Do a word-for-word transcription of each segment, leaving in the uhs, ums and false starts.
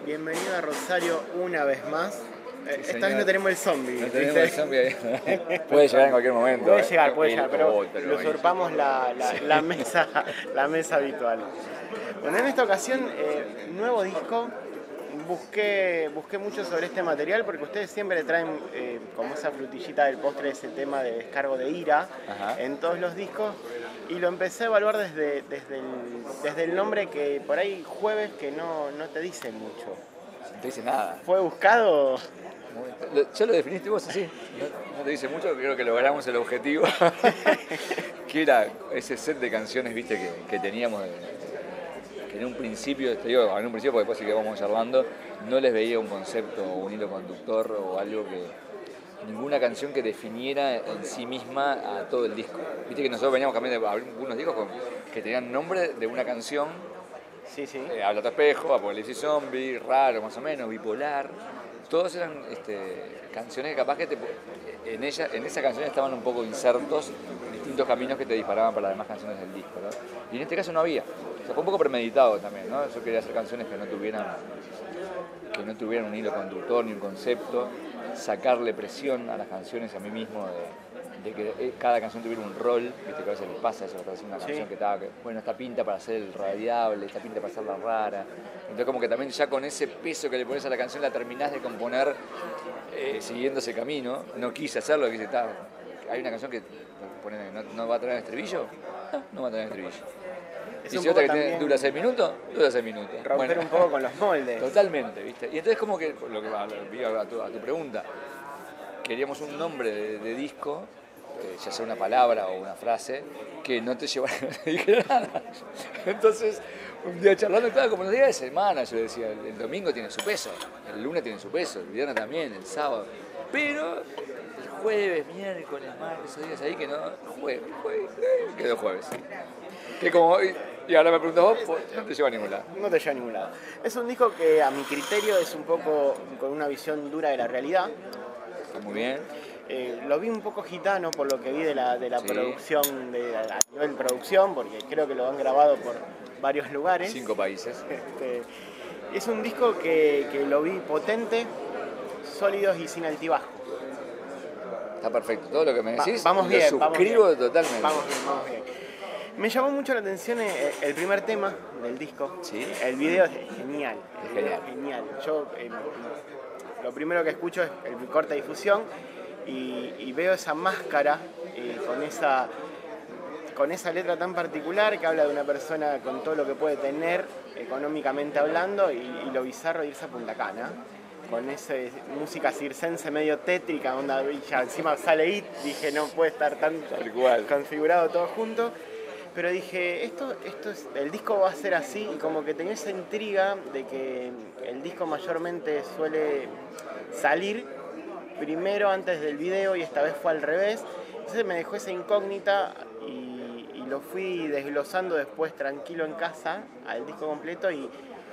Bienvenido a Rosario una vez más. Eh, Sí, Esta vez no tenemos el zombie. No tenemos el zombie ahí. Puede llegar en cualquier momento. Puede eh. llegar, puede El llegar, pero otro, le usurpamos la, la, Sí. la mesa, la mesa habitual. Bueno, en esta ocasión, eh, nuevo disco. Busqué, busqué mucho sobre este material porque ustedes siempre le traen eh, como esa frutillita del postre, ese tema de descargo de ira. Ajá. En todos los discos. Y lo empecé a evaluar desde, desde, el, desde el nombre, que por ahí Jueves, que no, no te dice mucho. No te dice nada. ¿Fue buscado? Lo- Ya lo definiste vos así. No, no te dice mucho, creo que logramos el objetivo. Que era ese set de canciones, viste, que, que teníamos. de- que en un principio, te digo, en un principio, porque después sí que vamos charlando, no les veía un concepto o un hilo conductor o algo que. Ninguna canción que definiera en sí misma a todo el disco. Viste que nosotros veníamos también de algunos discos con, que tenían nombre de una canción. Sí, sí. Eh, Habla tu espejo, Apocalipsis Zombie, Raro más o menos, Bipolar. Todos eran este, canciones que capaz que te, en, ella, en esa canción estaban un poco insertos distintos caminos que te disparaban para las demás canciones del disco, ¿no? Y en este caso no había. O sea, fue un poco premeditado también, ¿no? Yo quería hacer canciones que no tuvieran, que no tuvieran un hilo conductor ni un concepto, sacarle presión a las canciones y a mí mismo de, de que cada canción tuviera un rol, viste que a veces les pasa eso, hacer una canción Sí. que estaba, que, bueno, esta pinta para ser el radiable, esta pinta para ser la rara. Entonces como que también ya con ese peso que le pones a la canción la terminás de componer eh, siguiendo ese camino. No quise hacerlo, quise estar. Hay una canción que pone, no, no va a traer estribillo, no, no va a traer estribillo. Es Y un si otra que poco tiene- también dura seis minutos, dura seis minutos. romper Bueno. un poco con los moldes. Totalmente, ¿viste? Y entonces como que, lo que va a tu, a tu pregunta, queríamos un nombre de, de disco, eh, ya sea una palabra o una frase, que no te llevara, no te dijera nada. Entonces, un día charlando, claro, como los días de semana, yo decía, el, el domingo tiene su peso, el lunes tiene su peso, el viernes también, el sábado. Pero el jueves, miércoles, martes, esos días ahí que no, jueves, jueves, quedó jueves. Que como, y, y ahora me preguntas vos, pues, no te lleva a ningún lado. No te lleva a ningún lado. Es un disco que a mi criterio es un poco con una visión dura de la realidad. Está muy bien. Eh, lo vi un poco gitano por lo que vi de la, de la Sí. producción, de, a nivel producción, porque creo que lo han grabado por varios lugares. Cinco países. Este, es un disco que, que lo vi potente, sólidos y sin altibajos. Está perfecto. Todo lo que me Va- decís, vamos lo bien, vamos suscribo bien. totalmente. Vamos bien, vamos bien. Me llamó mucho la atención eh, el primer tema del disco. Sí. El video es genial. Es el video genial. genial. Yo eh, lo primero que escucho es el corte de difusión y, y veo esa máscara eh, con esa con esa letra tan particular que habla de una persona con todo lo que puede tener económicamente hablando y, y lo bizarro de irse a Punta Cana. Con esa música circense medio tétrica, onda, y ya encima sale It, dije no puede estar tan Tal cual. configurado todo junto. Pero dije, esto, esto es, el disco va a ser así, y como que tenía esa intriga de que el disco mayormente suele salir primero antes del video y esta vez fue al revés. Entonces me dejó esa incógnita y, y lo fui desglosando después tranquilo en casa al disco completo y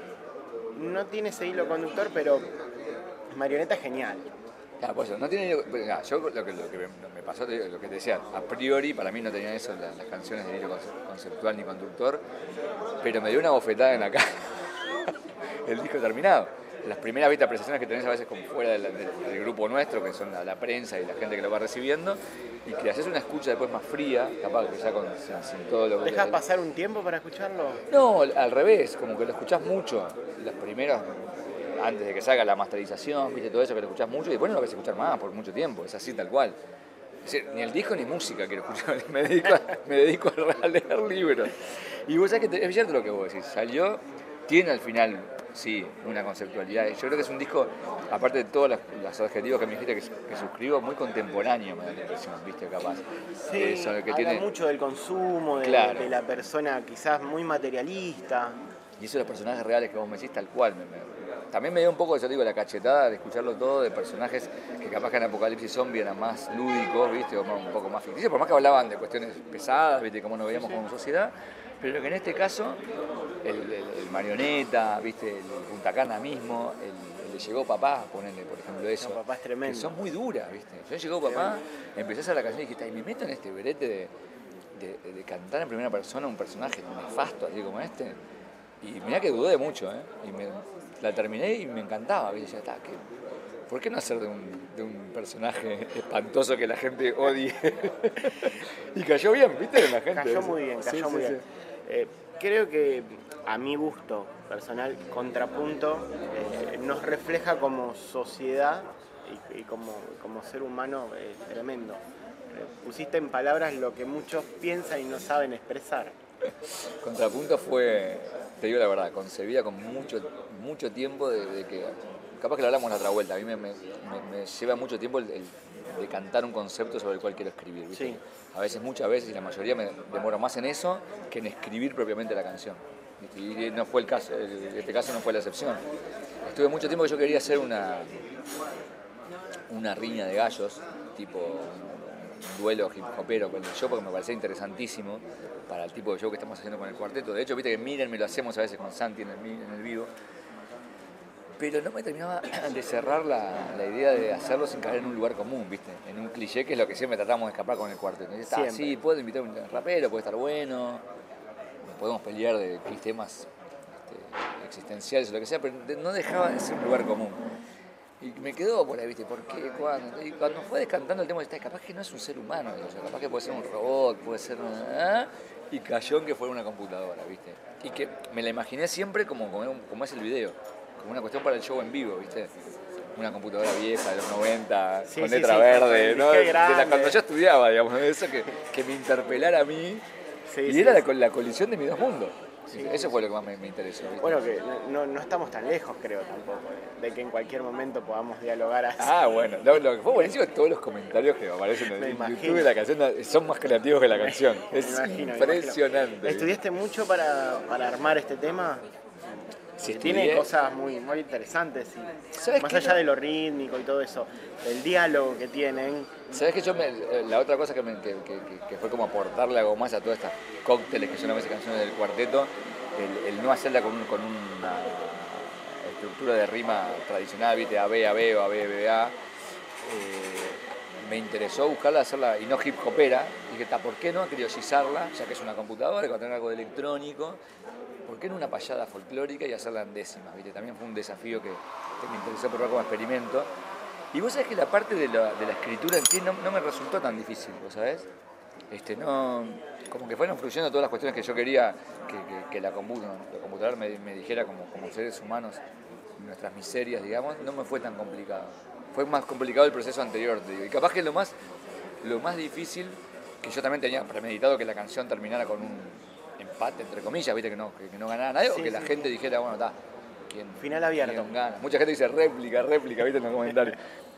no tiene ese hilo conductor, pero Marioneta es genial. Claro, pues, no tiene, mirá, yo lo que, lo que me, me pasó, te digo, lo que te decía, a priori para mí no tenían eso las, las canciones de hilo conce- conceptual ni conductor, pero me dio una bofetada en la cara el disco terminado. Las primeras ¿viste? Apreciaciones que tenés a veces como fuera del, del, del grupo nuestro, que son la, la prensa y la gente que lo va recibiendo, y que haces una escucha después más fría, capaz que ya con, sin, sin todo lo que... ¿Dejas pasar un tiempo para escucharlo? No, al revés, como que lo escuchás mucho, los primeros, antes de que salga la masterización, viste todo eso que lo escuchás mucho y después no lo vas a escuchar más por mucho tiempo, es así tal cual. Es decir, ni el disco ni música quiero escuchar, me dedico a, me dedico a leer libros. Y vos sabés que te, es cierto lo que vos decís, salió, tiene al final, sí, una conceptualidad. Yo creo que es un disco, aparte de todos los, los adjetivos que me dijiste que, que suscribo, muy contemporáneo, me da la impresión, viste, capaz. Sí, Eso, que habla tiene, mucho del consumo, de, Claro. de la persona quizás muy materialista. Y eso de los personajes reales que vos me decís tal cual. Me, me, también me dio un poco, yo digo, la cachetada de escucharlo todo de personajes que capaz que en Apocalipsis Zombie eran más lúdicos, ¿viste? O más- un poco más ficticios, por más que hablaban de cuestiones pesadas, ¿viste? Como nos veíamos Sí, sí. como sociedad. Pero que en este caso, el, el- el Marioneta, ¿viste? El, el Punta Cana mismo, el, el de Llegó Papá, ponele, por ejemplo, eso. No, Papá es tremendo. Que son muy duras, ¿viste? Yo Llegó Papá, empecé a hacer la canción y dijiste, ay, me meto en este brete de, de, de cantar en primera persona un personaje nefasto, así como este. Y mirá que dudé mucho, ¿eh? Y me, la terminé y me encantaba. Y decía, está, ¿qué? ¿Por qué no hacer de un, de un personaje espantoso que la gente odie? Y cayó bien, ¿viste? La gente. Cayó muy bien, cayó sí, muy sí, bien. sí. Eh, creo que a mi gusto personal, Contrapunto eh, nos refleja como sociedad y, y como, como ser humano eh, tremendo. Eh, pusiste en palabras lo que muchos piensan y no saben expresar. Contrapunto fue, te digo la verdad, concebida con mucho, mucho tiempo de, de que, capaz que lo hablamos en otra vuelta, a mí me, me, me, me lleva mucho tiempo el, el de cantar un concepto sobre el cual quiero escribir, ¿viste? Sí. A veces, muchas veces, y la mayoría me demoro más en eso que en escribir propiamente la canción. ¿Viste? Y no fue el caso, este caso no fue la excepción. Estuve mucho tiempo que yo quería hacer una, una riña de gallos, tipo un duelo hip hopero con el show, porque me parecía interesantísimo para el tipo de show que estamos haciendo con el cuarteto. De hecho, viste que Mírenme lo hacemos a veces con Santi en el, en el vivo. Pero no me terminaba de cerrar la, la idea de hacerlo sin caer en un lugar común, ¿viste? En un cliché, que es lo que siempre tratamos de escapar con el cuarteto. Y está, sí, puedo invitar a un rapero, puede estar bueno, podemos pelear de temas este, existenciales o lo que sea, pero no dejaba de ser un lugar común. Y me quedó por ahí, ¿viste? ¿Por qué? ¿Cuándo? Y cuando fue descantando el tema, está, capaz que no es un ser humano, digo, o sea, capaz que puede ser un robot, puede ser una... ¿eh? Y cayó en que fuera una computadora, ¿viste? Y que me la imaginé siempre como, como, como es el video, como una cuestión para el show en vivo, ¿viste? Una computadora vieja de los noventa, sí, con sí, letra sí, verde, ¿no? De la, cuando yo estudiaba, digamos, eso que, que me interpelara a mí. Sí, y sí, era sí. La, la colisión de mis dos mundos. Sí, eso fue lo que más me, me interesó. ¿Viste? Bueno, que no, no estamos tan lejos, creo, tampoco, de que en cualquier momento podamos dialogar así. Ah, bueno, lo, lo que fue buenísimo es todos los comentarios que aparecen en YouTube de la canción, son más creativos que la canción. Me, es me imagino, impresionante. ¿Estudiaste mucho para, para armar este tema? Sí, tiene cosas muy, muy interesantes, y más allá no? de lo rítmico y todo eso, el diálogo que tienen. ¿Sabes que yo me, la otra cosa que, me, que, que, que fue como aportarle algo más a todas estas cócteles que son a veces canciones del cuarteto, el, el no hacerla con, un, con una estructura de rima tradicional, ¿viste? A, B, A, B o A, B, B, A. Eh, me interesó buscarla, hacerla, y no hip hopera, y dije, ¿por qué no criolizarla, ya que es una computadora, que va a tener algo de electrónico? ¿Por qué no una payada folclórica y hacerla en décimas? ¿Viste? También fue un desafío que, que me interesó probar como experimento. Y vos sabés que la parte de la, de la escritura en sí no, no me resultó tan difícil, ¿vos sabés? Este, no, como que fueron fluyendo todas las cuestiones que yo quería que, que, que la, computadora, la computadora me, me dijera como, como seres humanos, nuestras miserias, digamos, no me fue tan complicado. Fue más complicado el proceso anterior, te digo. Y capaz que lo más, lo más difícil, que yo también tenía premeditado que la canción terminara con un empate, entre comillas, ¿viste? Que no, que, que no ganara nadie, sí, o que sí, la gente sí. dijera, bueno, está. Final abierto. ¿Quién gana? Mucha gente dice réplica, réplica, ¿viste? En los comentarios.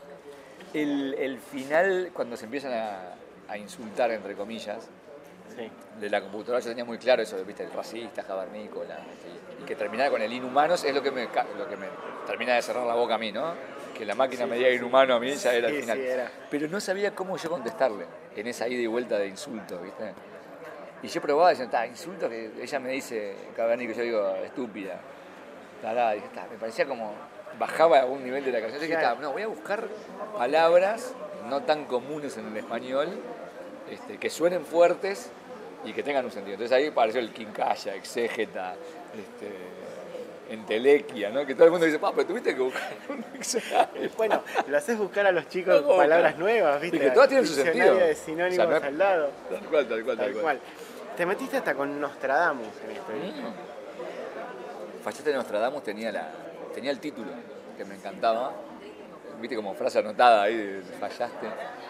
El, el final, cuando se empiezan a, a insultar, entre comillas, sí. de la computadora, yo tenía muy claro eso, ¿viste? El racista, cavernícola, y, y que terminara con el inhumanos es lo que, me, lo que me termina de cerrar la boca a mí, ¿no? Que la máquina sí, me diga sí, inhumano a mí ya era sí, el final. Sí, era. Pero no sabía cómo yo contestarle en esa ida y vuelta de insultos, ¿viste? Y yo probaba diciendo, está, insulto, que ella me dice cavernícola, yo digo, estúpida. Tará, dije, me parecía como bajaba a un nivel de la canción. Yo dije, claro. no, voy a buscar palabras no tan comunes en el español, este, que suenen fuertes y que tengan un sentido. Entonces ahí apareció el quincalla, exégeta, este, entelequia, ¿no? Que todo el mundo dice, pero tuviste que buscar un diccionario. Bueno, lo haces buscar a los chicos no, palabras nuevas, ¿viste? Y que todas tienen su sentido. De sinónimos, o sea, no, al lado. Tal cual, tal cual, tal, tal cual. cual. Te metiste hasta con Nostradamus en este disco. Mm. Fallaste de Nostradamus tenía, la, tenía el título, que me encantaba, viste como frase anotada ahí, de, fallaste.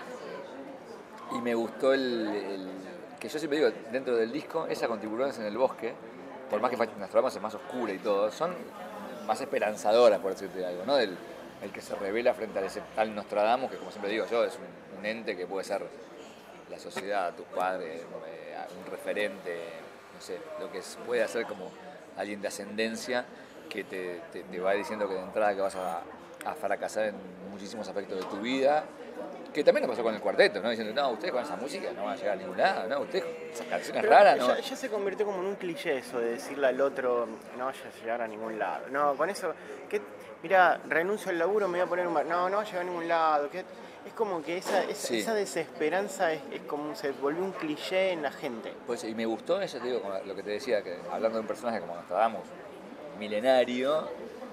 Y me gustó el, el, que yo siempre digo, dentro del disco, esa con tiburones en el bosque, por más que Nostradamus es más oscura y todo, son más esperanzadoras, por decirte algo, ¿no? Del, el que se revela frente a ese tal Nostradamus, que como siempre digo yo, es un, un ente que puede ser la sociedad, tus padres, un referente, no sé, lo que puede hacer como alguien de ascendencia que te, te, te va diciendo que de entrada que vas a, a fracasar en muchísimos aspectos de tu vida, que también lo pasó con el cuarteto, ¿no? Diciendo, no, ustedes con esa música no van a llegar a ningún lado, ¿no? Ustedes, esas canciones Pero raras, ya, ¿no? Ya se convirtió como en un cliché eso de decirle al otro, no vayas a llegar a ningún lado. No, con eso, que mira, renuncio al laburo, me voy a poner un bar. No, no va a llegar a ningún lado. Que es como que esa, esa, sí. esa desesperanza es, es como se volvió un cliché en la gente. Pues, y me gustó eso, te digo, lo que te decía, que hablando de un personaje como Nostradamus, milenario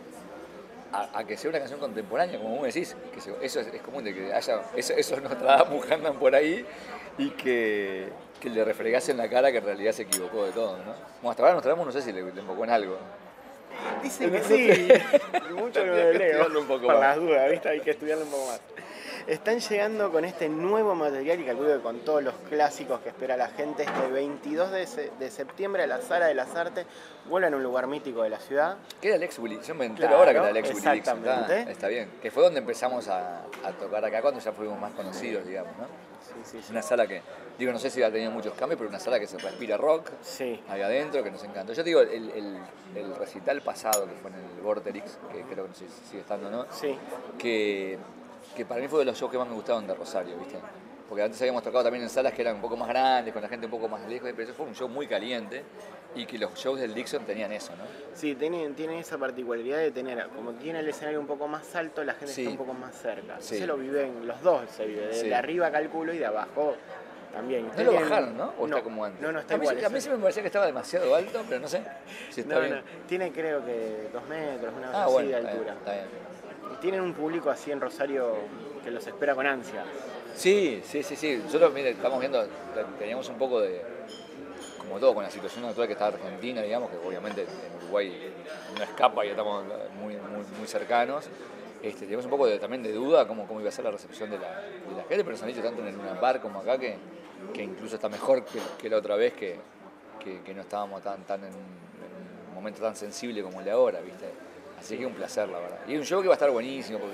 a, a que sea una canción contemporánea, como vos decís, que se, eso es, es común de que haya eso, esos Nostradamus que andan por ahí y que, que le refregase en la cara que en realidad se equivocó de todo, ¿no? Bueno, hasta ahora Nostradamus no sé si le, le enfocó en algo. Dicen que sí, mucho no lo leo, un poco por más. las dudas, ¿viste? Hay que estudiarlo un poco más. Están llegando con este nuevo material y calculo que con todos los clásicos que espera la gente, este veintidós de, se de septiembre a la Sala de las Artes, vuelven a un lugar mítico de la ciudad. Que era el ex Willy, yo me entero Claro, ahora que era el ex Willy Dixon, exactamente. está, está bien. Que fue donde empezamos a, a tocar acá, cuando ya fuimos más conocidos, digamos, ¿no? Sí, sí, sí. Una sala que, digo, no sé si ha tenido muchos cambios, pero una sala que se respira rock, Sí. ahí adentro, que nos encantó. Yo te digo, el, el, el recital pasado, que fue en el Vorterix, que creo que no sé si sigue estando, ¿no? Sí. Que, que para mí fue de los shows que más me gustaron de Rosario, ¿viste? Porque antes habíamos tocado también en salas que eran un poco más grandes, con la gente un poco más lejos, pero eso fue un show muy caliente y que los shows del Dixon tenían eso, ¿no? Sí, tienen, tienen esa particularidad de tener, como tiene el escenario un poco más alto, la gente Sí. está un poco más cerca. Sí. Se lo viven, los dos se vive, de, Sí. de arriba calculo y de abajo también. No Ustedes lo tienen- bajaron, ¿no? ¿O está como antes? No, no, está a mí, igual. a mí eso. sí me parecía que estaba demasiado alto, pero no sé si está No, bien. no, tiene creo que dos metros, una cosa Ah, así bueno, de está bien, altura. está bien. Y tienen un público así en Rosario que los espera con ansia. Sí, sí, sí, sí. Nosotros, mire, estamos viendo, teníamos un poco de, como todo, con la situación actual que está Argentina, digamos, que obviamente en Uruguay no escapa y estamos muy, muy, muy cercanos. Este, teníamos un poco de, también de duda cómo, cómo iba a ser la recepción de la, de la gente, pero nos han dicho tanto en el Luna Park como acá que, que incluso está mejor que, que la otra vez, que, que, que no estábamos tan, tan en, en un momento tan sensible como el de ahora, ¿viste? Así que un placer, la verdad. Y es un show que va a estar buenísimo, porque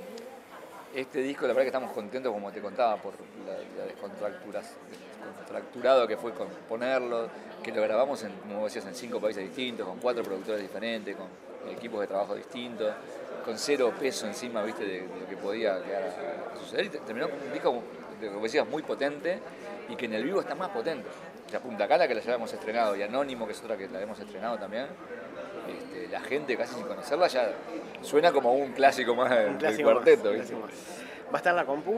este disco, la verdad que estamos contentos, como te contaba, por la, la descontracturas- descontracturado que fue componerlo, que lo grabamos, en, como vos decías, en cinco países distintos, con cuatro productores diferentes, con equipos de trabajo distintos, con cero peso encima, viste, de, de lo que podía llegar a, a suceder. Y terminó con un disco, como decías, muy potente y que en el vivo está más potente. O sea, Punta Cana, que la ya hemos estrenado, y Anónimo, que es otra que la hemos estrenado también. Este, la gente casi sin conocerla ya suena como un clásico más del, Un clásico del cuarteto. más, un ¿viste? clásico más. ¿Va a estar la compu? Va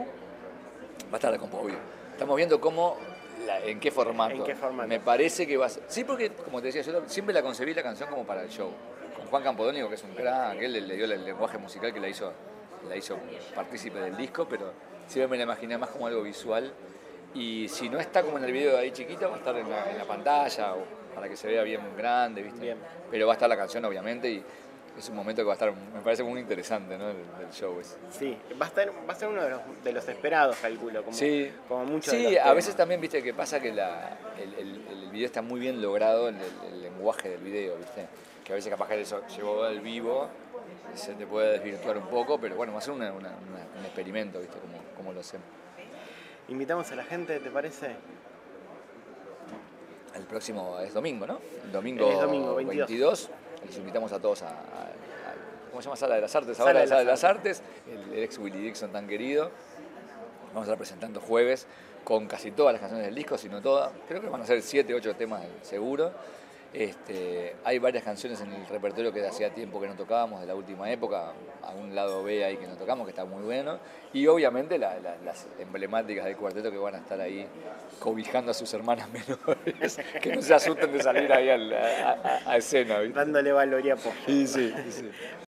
a estar la compu, obvio. Estamos viendo cómo, la- en qué formato. ¿En qué formato? Me parece que va a ser... Sí, porque, como te decía, yo siempre la concebí la canción como para el show. Con Juan Campodónico, que es un crack, él le, le dio el lenguaje musical que la hizo, la hizo partícipe del disco, pero siempre me la imaginé más como algo visual. Y si no está como en el video de ahí chiquita, va a estar en la, en la pantalla, o para que se vea bien grande, ¿viste? Bien. Pero va a estar la canción, obviamente, y es un momento que va a estar, me parece muy interesante, ¿no? El, el show ese. Sí, va a, estar, va a ser uno de los, de los esperados, calculo, como, Sí, como muchos de sí, los a temas. veces también, viste, que pasa que la, el, el, el video está muy bien logrado, el, el- el lenguaje del video, viste, que a veces capaz que eso llevó al vivo, se te puede desvirtuar un poco, pero bueno, va a ser una- una- una- un experimento, viste, como, como lo hacemos. Invitamos a la gente, ¿te parece? El próximo es domingo, ¿no? El domingo, Es domingo, veintidós. veintidós. Les invitamos a todos a, a- a- ¿cómo se llama? Sala de las Artes. Sala Ahora de la Sala de las las Artes, el, el ex Willy Dixon tan querido. Vamos a estar presentando jueves con casi todas las canciones del disco, si no todas. Creo que van a ser siete, ocho temas seguro. Este, hay varias canciones en el repertorio que hacía tiempo que no tocábamos, de la última época, a un lado B ahí que no tocamos, que está muy bueno, y obviamente la- la- las emblemáticas del cuarteto que van a estar ahí cobijando a sus hermanas menores, que no se asusten de salir ahí al- a, a- a escena, ¿viste? Dándole valor y apoyo. Sí, sí, sí.